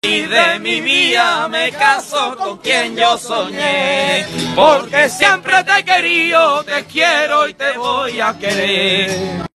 Y de mi vida me caso con quien yo soñé, porque siempre te he querido, te quiero y te voy a querer.